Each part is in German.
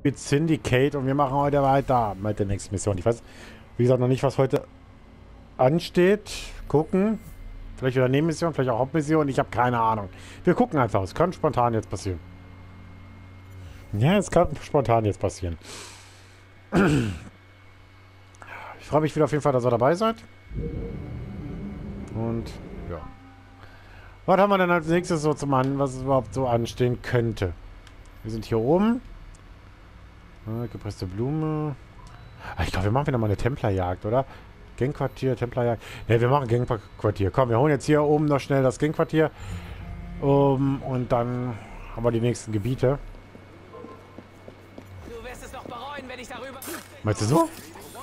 mit Syndicate und wir machen heute weiter mit der nächsten Mission. Ich weiß, wie gesagt, noch nicht, was heute ansteht. Gucken. Vielleicht wieder Nebenmission, vielleicht auch Hauptmission. Ich habe keine Ahnung. Wir gucken einfach. Es kann spontan jetzt passieren. Ja, es kann spontan jetzt passieren. Ich freue mich wieder auf jeden Fall, dass ihr dabei seid. Und ja. Was haben wir denn als nächstes so zum An, was überhaupt so anstehen könnte? Wir sind hier oben. Gepresste Blume. Ich glaube, wir machen wieder mal eine Templerjagd, oder? Gangquartier, Templerjagd. Ne, wir machen Gangquartier. Komm, wir holen jetzt hier oben noch schnell das Gangquartier. Und dann haben wir die nächsten Gebiete. Du wirst es doch bereuen, wenn ich darüber... Meinst du so?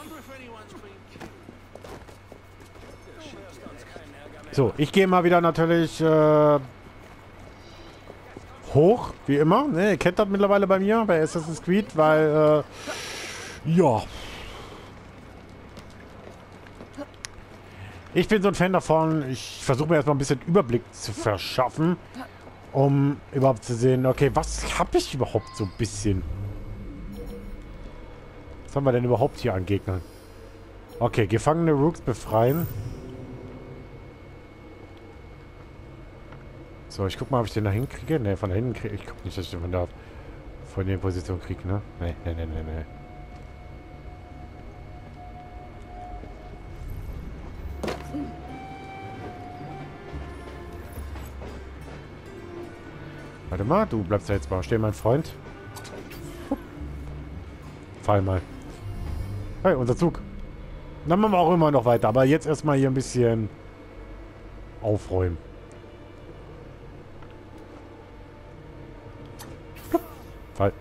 So, ich gehe mal wieder natürlich hoch, wie immer. Ne, ihr kennt das mittlerweile bei mir, bei Assassin's Creed, weil, ja. Ich bin so ein Fan davon, ich versuche mir erstmal ein bisschen Überblick zu verschaffen, um überhaupt zu sehen, okay, was habe ich überhaupt so ein bisschen? Was haben wir denn überhaupt hier an Gegnern? Okay, gefangene Rooks befreien. So, ich guck mal, ob ich den da hinkriege. Ne, von da hinten kriege ich. Guck nicht, dass ich den von da von der Position kriege, ne? Ne. Warte mal, du bleibst da jetzt mal stehen, mein Freund. Fall mal. Hey, unser Zug. Dann machen wir auch immer noch weiter. Aber jetzt erstmal hier ein bisschen aufräumen. Fall.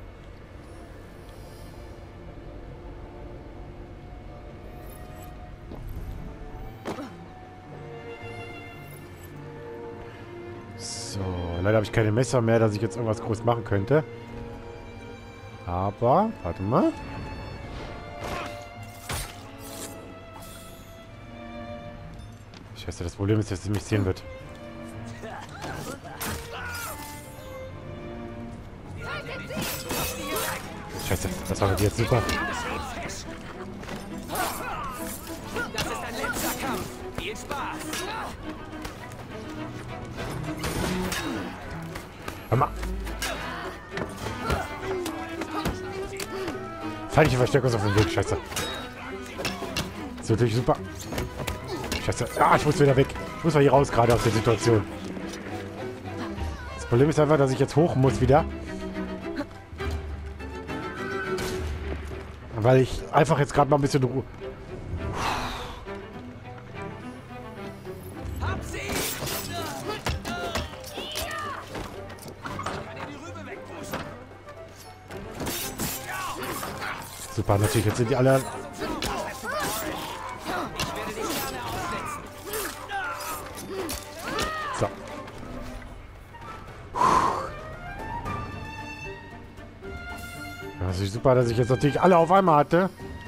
So, leider habe ich keine Messer mehr, dass ich jetzt irgendwas groß machen könnte. Aber, warte mal. Scheiße, das Problem ist, dass sie mich sehen wird. Scheiße, das war jetzt super. Das ist ein letzter Kampf. Viel Spaß. Hör mal. Feindliche Verstärkung ist auf dem Weg, scheiße. Das ist natürlich super. Scheiße. Ah, ich muss wieder weg. Ich muss mal hier raus, gerade aus der Situation. Das Problem ist einfach, dass ich jetzt hoch muss wieder. Weil ich einfach jetzt gerade mal ein bisschen Ruhe... Hab sie! Kann dir die Rübe wegpusten. Super, natürlich. Jetzt sind die alle... Ich werde dich gerne aussetzen. So. Das ist super, dass ich jetzt natürlich alle auf einmal hatte.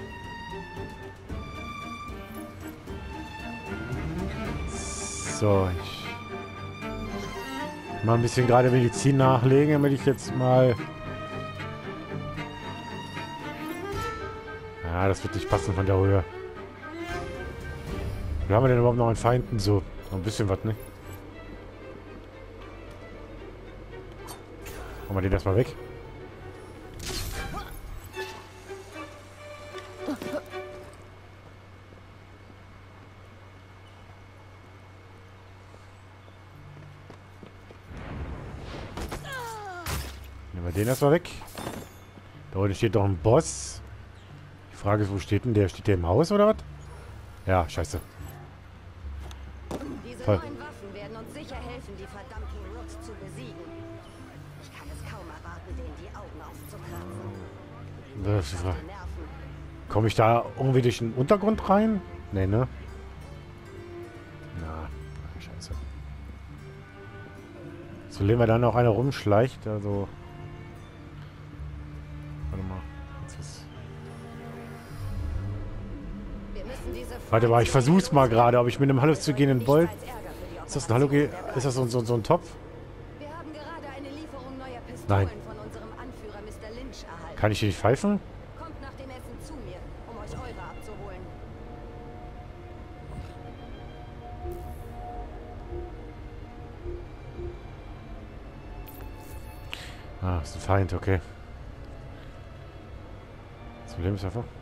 So, ich mal ein bisschen gerade Medizin nachlegen, damit ich jetzt mal... Ja, das wird nicht passen von der Höhe. Wie haben wir denn überhaupt noch einen Feinden? So, noch ein bisschen was, ne? Machen wir den erstmal weg. Nehmen wir den erstmal weg. Da unten steht doch ein Boss. Die Frage ist, wo steht denn der? Steht der im Haus oder was? Ja, scheiße. Diese Voll. neuen Waffen werden uns sicher helfen, die verdammten Rooks zu besiegen. Ich kann es kaum erwarten, denen die Augen auszukratzen. Das ist die Frage. Die Nerven. Komme ich da irgendwie durch den Untergrund rein? Nee, ne? Na, scheiße. So lehnen wir dann noch einer rumschleicht, also... Warte mal. Jetzt ist... Wir müssen diese Warte mal, ich versuch's mal gerade, ob ich mit einem halluzinogenen Bolt... Nichts als Ärger für die Ist das ein Hallo? Ist das so ein Topf? Wir haben gerade eine Lieferung neuer Pistolen Nein. von unserem Anführer Mr. Lynch Fisch erhalten. Kann ich hier nicht pfeifen? Kommt nach dem Essen zu mir, um euch eure abzuholen. Ah, ist ein Feind, okay. Das Problem ist einfach.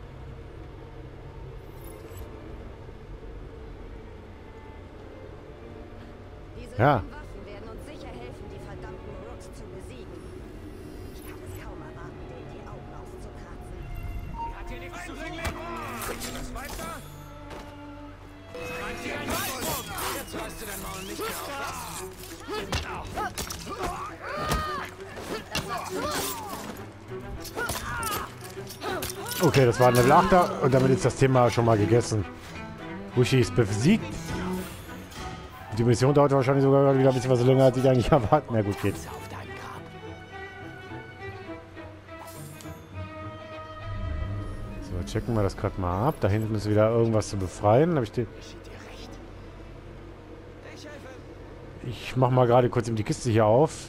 Diese Ja. neuen Waffen werden uns sicher helfen, die verdammten Rooks zu besiegen. Ich kann es kaum erwarten, denen die Augen auszukratzen. Hat hier nichts zu tun. Was weiter? Meint ihr ein Weitwurf? Jetzt reißt du dein Maul nicht mehr auf. Okay, das war ein Level 8er und damit ist das Thema schon mal gegessen. Bushi ist besiegt. Die Mission dauert wahrscheinlich sogar wieder ein bisschen was länger, als ich eigentlich erwartet. Na gut, geht. Auf dein Grab. So, checken wir das gerade mal ab. Da hinten ist wieder irgendwas zu befreien. Habe ich den. Geschieht dir recht. Ich helfe. Ich mach mal gerade kurz eben die Kiste hier auf.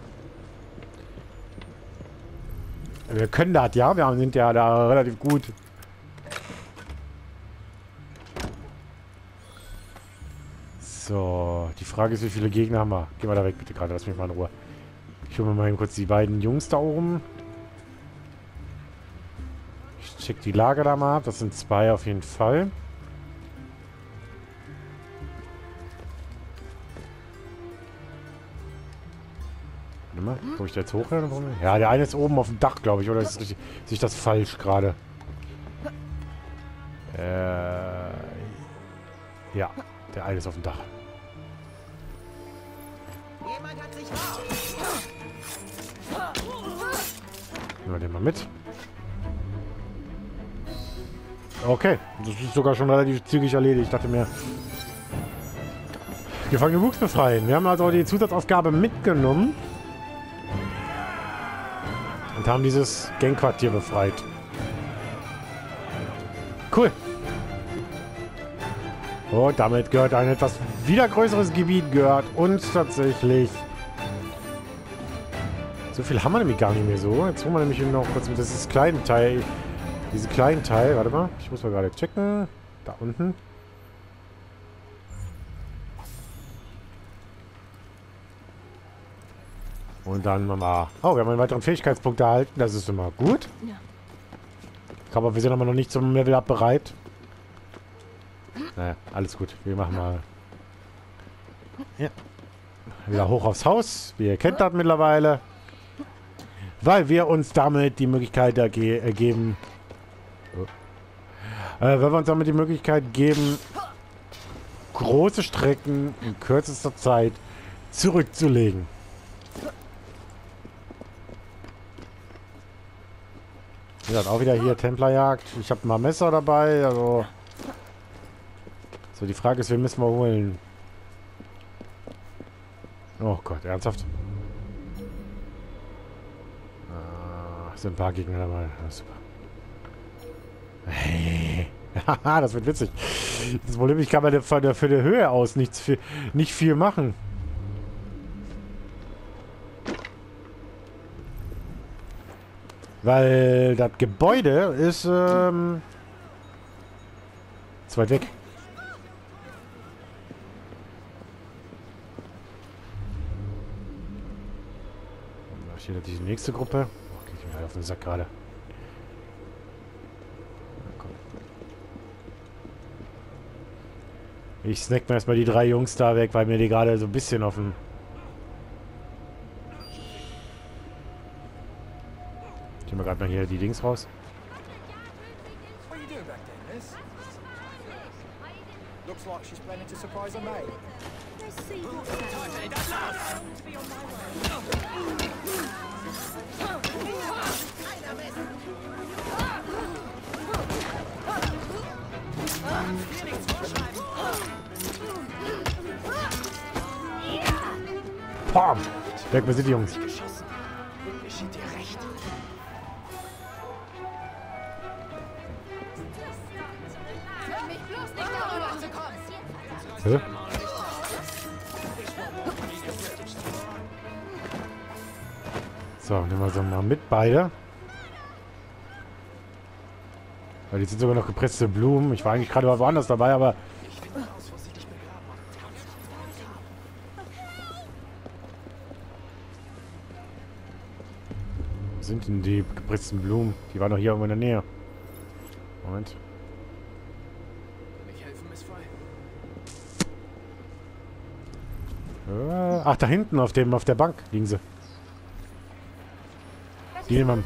Wir können das, ja. Wir sind ja da relativ gut. So, die Frage ist, wie viele Gegner haben wir? Geh mal da weg, bitte gerade. Lass mich mal in Ruhe. Ich hole mir mal eben kurz die beiden Jungs da oben. Ich check die Lager da mal ab. Das sind 2 auf jeden Fall. Warte mal, komme ich da jetzt hoch? Ja, der eine ist oben auf dem Dach, glaube ich. Oder ist richtig, sehe ich das falsch gerade? Ja, der eine ist auf dem Dach. Jemand hat sich Nehmen wir den mal mit. Okay, das ist sogar schon relativ zügig erledigt. Ich dachte mir, gefangene Wuchs befreien. Wir haben also die Zusatzaufgabe mitgenommen. Und haben dieses Gangquartier befreit. Cool. Und damit gehört ein etwas wieder größeres Gebiet gehört uns tatsächlich. So viel haben wir nämlich gar nicht mehr so. Jetzt holen wir nämlich noch kurz mit dieses kleine Teil. Diesen kleinen Teil. Warte mal. Ich muss mal gerade checken. Da unten. Und dann mal. Oh, wir haben einen weiteren Fähigkeitspunkt erhalten. Das ist immer gut. Ja. Aber wir sind aber noch nicht zum Level-Up bereit. Naja, alles gut. Wir machen mal. Ja. Wieder hoch aufs Haus. Ihr kennt das mittlerweile. Weil wir uns damit die Möglichkeit geben. Weil wir uns damit die Möglichkeit geben, große Strecken in kürzester Zeit zurückzulegen. Ja, auch wieder hier Templerjagd. Ich habe mal Messer dabei, also. So, die Frage ist, wen müssen wir holen? Oh Gott, ernsthaft? Sind ein paar Gegner dabei. Ja, super. Hey. Haha, das wird witzig. Das Problem, ich kann bei für der Höhe aus nicht viel machen. Weil das Gebäude ist zu weit weg. Hier die nächste Gruppe. Oh, geht mir auf den Sack gerade. Ich snack mir erstmal die 3 Jungs da weg, weil mir die gerade so ein bisschen auf den... Ich nehme gerade mal hier die Dings raus. What are you doing back there, miss? Looks like she's planning to surprise her mate. Teufel, das los! Hier nichts vorschreiben. Bam! Weg, wir sind die Jungs. Geschossen. Geschieht dir recht. Zwing mich bloß nicht darüber zu kommen. Hä? So, nehmen wir so mal mit beide. Ja, die sind sogar noch gepresste Blumen. Ich war eigentlich gerade woanders dabei, aber... Wo sind denn die gepressten Blumen? Die waren doch hier irgendwo in der Nähe. Moment. Kann ich helfen, Miss Fry? Ach, da hinten auf der Bank liegen sie. Die nehmen wir.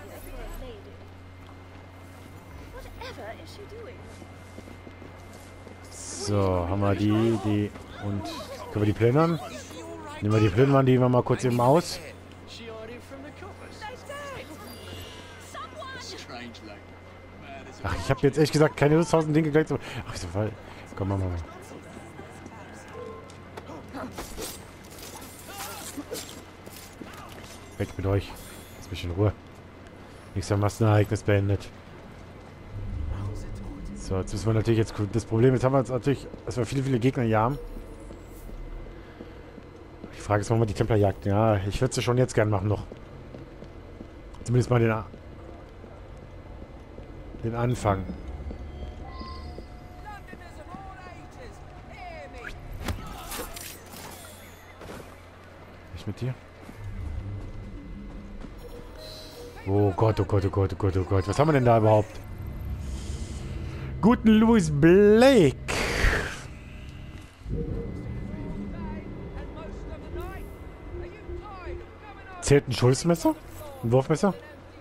So, haben wir die und können wir die plündern? Nehmen wir die plündern, die wir mal kurz eben aus. She ordered from the coppers. Strange like. Man, it's Ach, ich habe jetzt ehrlich gesagt keine Lust, 1000 Dinge gleich zu... Ach, so, weil... Komm, machen wir mal. Weg mit euch. Lass mich in Ruhe. Nächster Massenereignis beendet. So, jetzt müssen wir natürlich jetzt... Das Problem ist, haben wir jetzt natürlich, dass wir viele Gegner hier haben. Die Frage ist, wann wir die Templerjagd... Ja, ich würde sie schon jetzt gern machen noch. Zumindest mal den Anfang. Ich mit dir? Oh Gott, oh Gott, oh Gott, oh Gott, oh Gott. Was haben wir denn da überhaupt? Guten Louis Blake. Zählt ein Schulzmesser? Ein Wurfmesser?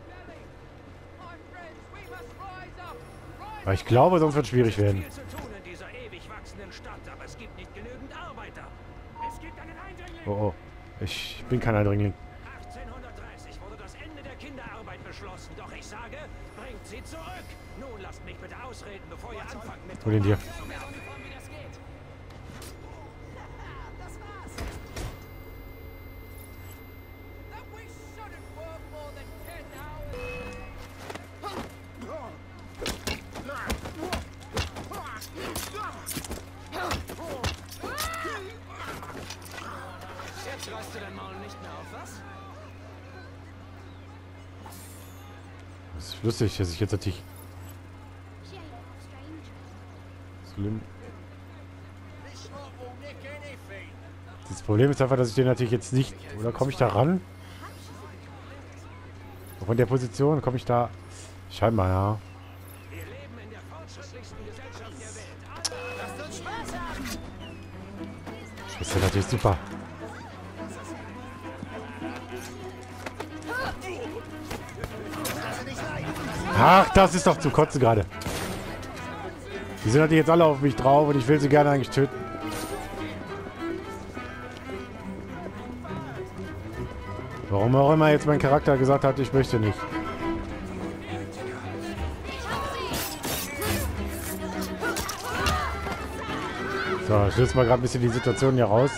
Aber ich glaube, sonst wird es schwierig werden. viel zu tun in dieser ewig wachsenden Stadt, aber es gibt nicht genügend Arbeiter. Es gibt einen Eindringling. Oh, oh. Ich bin kein Eindringling. 1830 wurde das Ende der Kinderarbeit beschlossen. Doch ich sage, bringt sie zurück. Nun lasst mich bitte ausreden, bevor ihr anfangt mit... Hol ihn dir. Wie das geht. Jetzt reißt du dein Maul nicht mehr auf, was? Das ist lustig, dass ich jetzt natürlich... Schlimm. Das Problem ist einfach, dass ich den natürlich jetzt nicht... Oder komme ich da ran? Von der Position komme ich da... Scheinbar, ja. Wir leben in der fortschrittlichsten Gesellschaft der Welt. Lasst uns Spaß haben! Das ist ja natürlich super. Ach, das ist doch zu kotzen gerade. Die sind natürlich jetzt alle auf mich drauf und ich will sie gerne eigentlich töten. Warum auch immer jetzt mein Charakter gesagt hat, ich möchte nicht. So, ich löse mal gerade ein bisschen die Situation hier raus.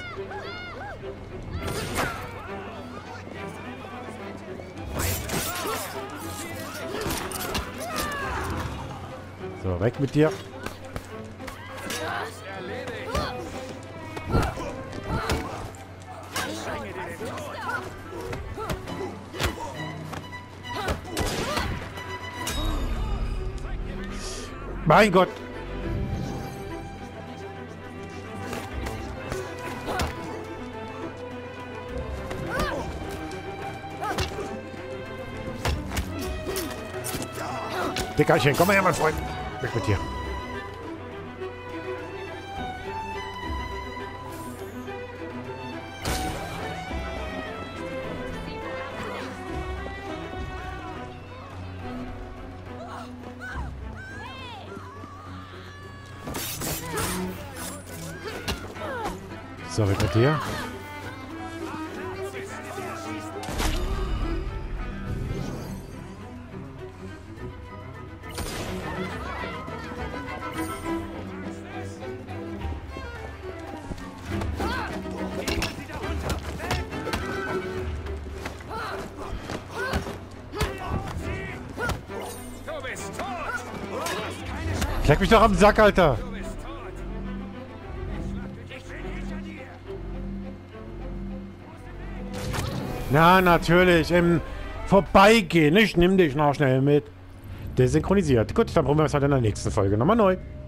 So, weg mit dir. Mein Gott. Dickerchen, komm mal her, mein Freund. Weg mit dir. So, weg mit dir. Du bist tot! Leck mich doch am Sack, Alter. Du bist tot! Ich bin hinter dir! Na, natürlich. Im Vorbeigehen. Ich nimm dich noch schnell mit. desynchronisiert. Gut, dann probieren wir es halt in der nächsten Folge nochmal neu.